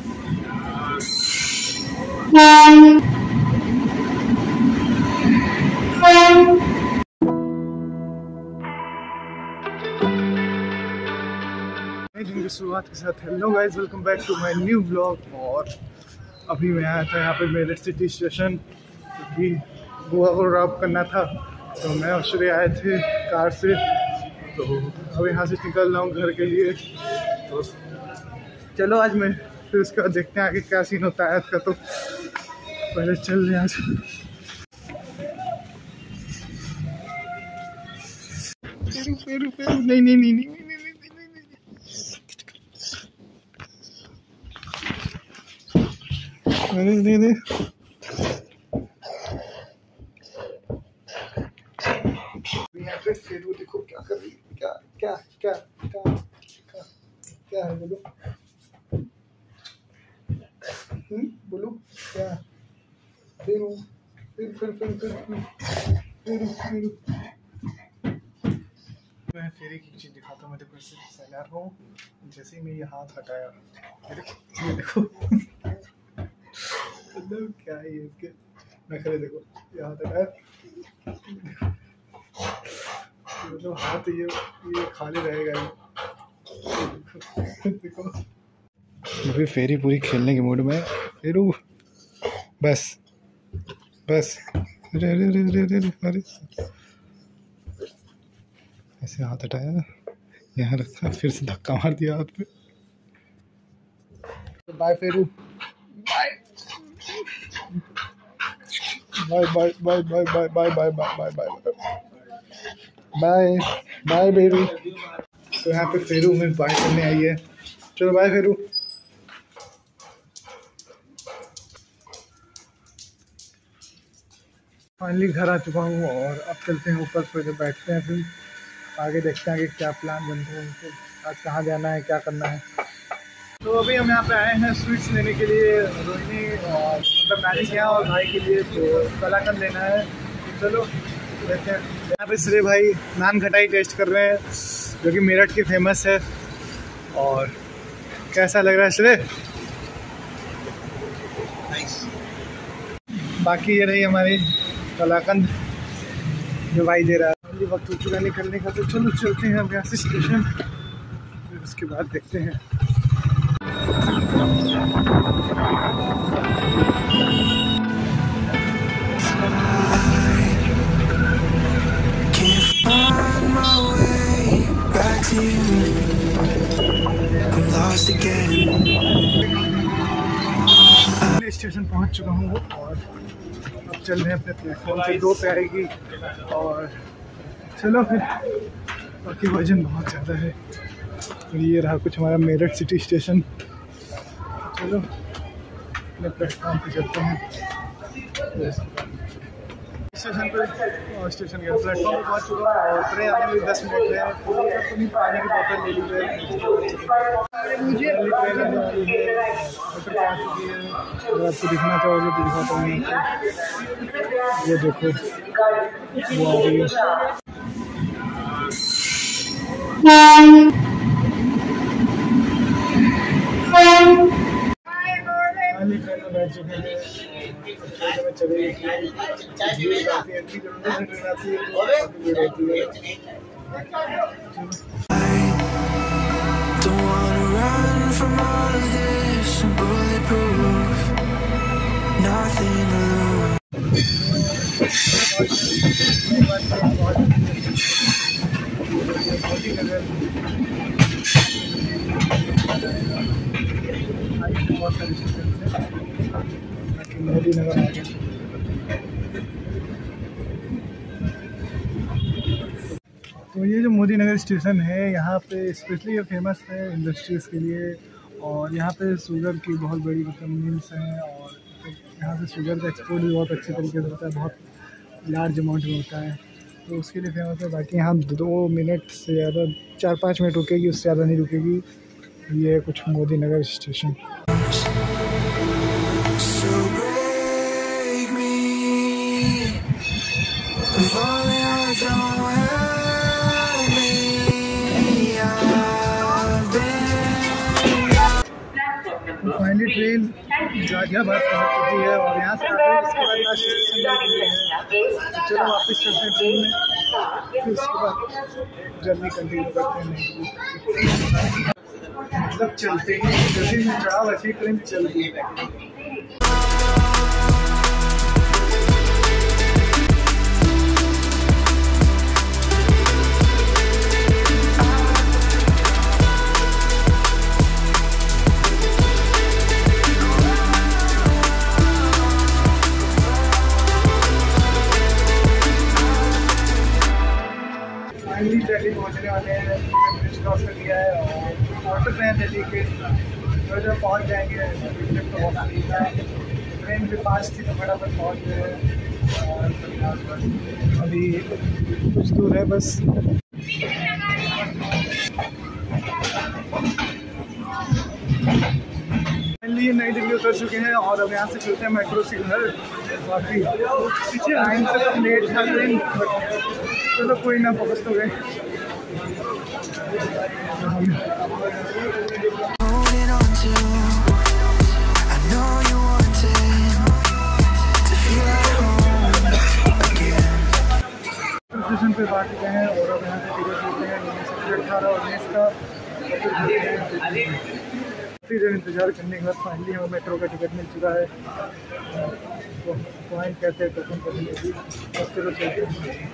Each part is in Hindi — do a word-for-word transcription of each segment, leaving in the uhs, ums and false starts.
दिन की शुरुआत के साथ hello guys, welcome back to my new vlog. और अभी मैं आया था यहाँ पे मेरठ सिटी स्टेशन, क्योंकि बुआ को ड्रॉप करना था। तो मैं और श्रेय आए थे कार से, तो अब यहाँ से निकल रहा हूँ घर के लिए। तो चलो आज मैं फिर उसका देखते हैं आगे क्या सीन होता है इसका। तो पहले चल रहे हैं आज। नहीं नहीं नहीं नहीं नहीं दे दे यहाँ पे फिर वो देखो क्या कर रही है। क्या क्या क्या क्या क्या क्या है बोलो। हम्म बोलो क्या। फिर फिर फिर फिर फिर फिर फिर मैं फेरी की चीज दिखाता हूँ। मैं देखो इससे सैलार हूँ, जैसे ही मैं ये हाथ हटाया ये देखो मतलब क्या है इसके। मैं खड़े देखो ये हाथ हटाया, मतलब हाथ ये ये खाली रहेगा। देखो अभी फेरी पूरी खेलने के मूड में। फेरू बस बस अरे अरे अरे अरे अरे अरे ऐसे हाथ हटाया, यहाँ रखा, फिर से धक्का मार दिया हाथ पे। बाय फेरू, bye bye bye bye bye bye bye bye bye bye bye bye फेरू। तो यहाँ पे फेरू में बाय करने आई है। चलो बाय फेरू। फाइनली घर आ चुका हूँ और अब चलते हैं ऊपर, फिर बैठते हैं, फिर आगे देखते हैं कि क्या प्लान बनते हैं, तो आज कहाँ जाना है, क्या करना है। तो अभी हम यहाँ पे आए हैं स्वीट्स लेने के लिए, रोहिणी और मतलब मैंने किया और भाई के लिए तो कलाकंद लेना है। चलो देखते हैं। यहाँ पे श्रेय भाई नान खटाई टेस्ट कर रहे हैं, जो कि मेरठ की फेमस है। और कैसा लग रहा है श्रेय? बाकी ये रही हमारी कलाकंद जो भाई दे रहा है। वक्त हो चुका निकलने का, तो चलो चलते हैं अब यहाँ से स्टेशन, फिर उसके बाद देखते हैं। स्टेशन पहुँच चुका हूँ और अब चल रहे हैं अपने प्लेटफॉर्म से। दो पे आएगी और चलो फिर। बाकी वजन बहुत ज़्यादा है। तो ये रहा कुछ हमारा मेरठ सिटी स्टेशन। चलो अपने प्लेटफॉर्म पे चलते हैं। स्टेशन पर स्टेशन के प्लेटफॉर्म पर पहुँच चुका हूँ और ट्रेन आने में दस मिनट है। अपनी पानी की बोतल ले लीजिए। मुझे ट्रेन आने वाली है, होटल पहुँच चुकी है। अगर आपको दिखना चाहोगे तो दिखाता हूँ। ये देखो वो आ रही है। बैठ चुके हैं, चले बहुत सारी मोदी नगर आ गया। तो ये जो मोदी नगर स्टेशन है, यहाँ पे स्पेशली ये फेमस है इंडस्ट्रीज़ के लिए। और यहाँ पे शुगर की बहुत बड़ी मतलब मिल्स हैं और यहाँ से शुगर का एक्सपोर्ट भी बहुत अच्छे तरीके से होता है, बहुत लार्ज अमाउंट में होता है, तो उसके लिए फेमस है। बाकी यहाँ दो मिनट से ज़्यादा, चार पाँच मिनट रुकेगी, उससे ज़्यादा नहीं रुकेगी। ये कुछ Modinagar station. Finally train Ghaziabad पहुँच चुकी है और यहाँ से आगे उसके बाद लास्ट स्टेशन है। चलो वापस चलते हैं ट्रेन में, फिर उसके बाद जर्नी कंटिन्यू करते हैं। मतलब चलते ही जैसे ही चढ़ा वैसे ही ट्रेन चल रही है। फाइनली दिल्ली पहुँचने वाले हैं, ब्रिज क्रॉस कर लिया है और ऑटो ट्रेन दिल्ली के जो जो पहुँच जाएंगे। तो बहुत ट्रेन भी फास्ट थी तो फटाफट पहुँच गए और अभी कुछ दूर है बस। फाइनली नई दिल्ली उतर चुके हैं और अब यहाँ से चलते हैं मेट्रो से घर। काफ़ी टाइम से लेट था ट्रेन, चलो कोई ना, पहुँच तो गए। स्टेशन पे बात चुके हैं और अब यहाँ से टिकट लेते हैं सेक्टर अठारह और उन्नीस का। काफ़ी देर इंतज़ार करने के बाद फाइनली हमें मेट्रो का टिकट मिल चुका है। पॉइंट कहते हैं टोकन फैसिलिटी, उसके तो चलते हैं।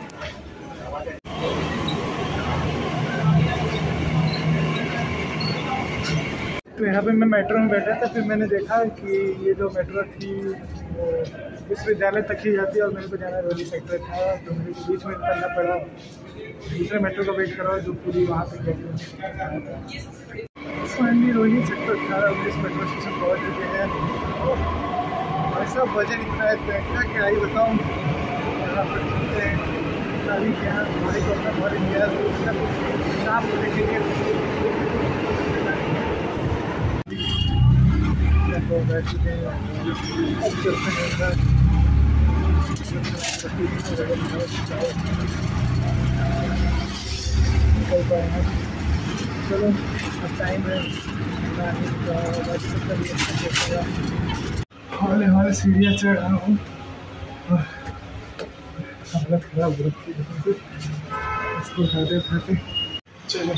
तो यहाँ पे मैं मेट्रो में बैठा था, फिर मैंने देखा कि ये जो मेट्रो थी वो विश्वविद्यालय तक ही जाती है और मेरे को जाना रोहिणी सेक्टर था, तो मेरे को बीच में निकलना पड़ा, दूसरे मेट्रो का वेट करा जो पूरी वहाँ तक गई। फाइनली रोहिणी सेक्टर अठारह उन्नीस मेट्रो स्टेशन पहुँच चुके हैं। ऐसा वजन इतना है बैठना क्या ही बताऊँ। यहाँ पर चलते हैं गाड़ी के यहाँ हमारे को अपना भर दिया तो उसका शाम को देखेंगे। बैठ चुके हैं अब चलते हैं। निकल पाए हैं, चलो अब टाइम है। हौले हौले सीढ़ियाँ चढ़ रहा हूँ, हालत खराब हो रखी है इसको उठाते उठाते। चलो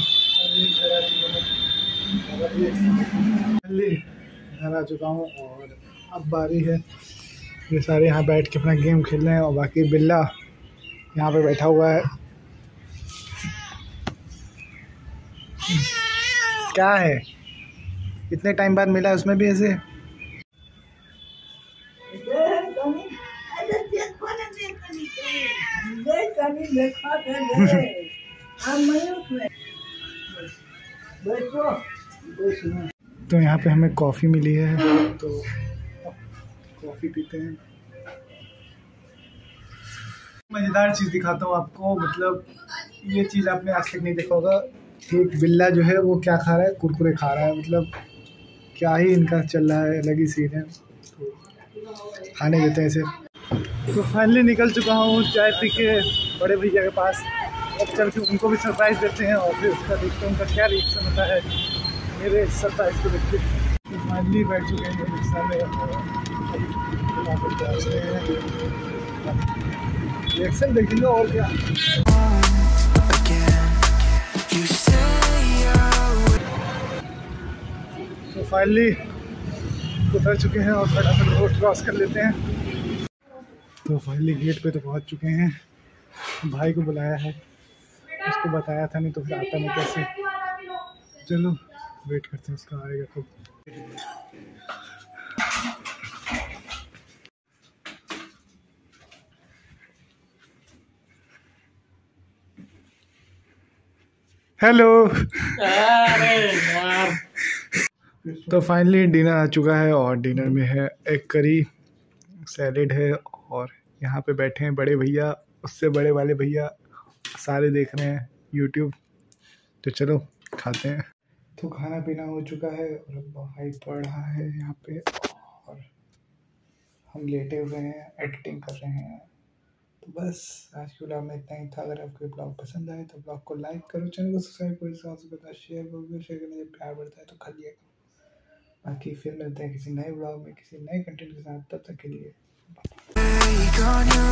घर आ चुका हूँ और अब बारी है ये सारे यहाँ बैठ के अपना गेम खेल रहे हैं और बाकी बिल्ला यहाँ पे बैठा हुआ है। क्या है इतने टाइम बाद मिला उसमें भी ऐसे। तो यहाँ पे हमें कॉफ़ी मिली है तो कॉफ़ी पीते हैं। मज़ेदार चीज़ दिखाता हूँ आपको, मतलब ये चीज़ आपने आज तक नहीं देखा होगा। एक बिल्ला जो है वो क्या खा रहा है, कुरकुरे खा रहा है, मतलब क्या ही इनका चल रहा है, अलग ही सीन है। तो खाने देते हैं इसे। तो फाइनली निकल चुका हूँ चाय पी के बड़े भैया के पास। अब चल के उनको भी सरप्राइज़ देते हैं और फिर उसका देखते हैं उनका क्या रिएक्शन होता है मेरे सरप्राइज़ को देख के। तो फाइनली बैठ चुके हैं रिक्शा में, रिएक्शन देखेंगे और क्या। तो फाइनली उतर चुके हैं और फटाफट रोड क्रॉस कर लेते हैं। तो फाइनली गेट पे तो पहुंच चुके हैं। भाई को बुलाया है, उसको बताया था, नहीं तो फिर आता नहीं कैसे। चलो वेट करते हैं उसका आएगा कब। हेलो। तो फाइनली डिनर आ चुका है और डिनर में है एक करी, सैलेड है और यहाँ पे बैठे हैं बड़े भैया, उससे बड़े वाले भैया, सारे देख रहे हैं यूट्यूब। तो चलो खाते हैं। तो खाना पीना हो चुका है और अब भाई पढ़ रहा है यहाँ पे और हम लेटे हुए हैं, एडिटिंग कर रहे हैं। तो बस आज के ब्लॉग में इतना ही था। अगर आपको ब्लॉग पसंद आए तो ब्लॉग को लाइक करो, चैनल को सब्सक्राइब करो, साथ ही शेयर करो, शेयर करने से प्यार बढ़ता है तो खालिए। बाकी फिर मिलते हैं किसी नए ब्लॉग में किसी नए कंटेंट के साथ, तब तक के लिए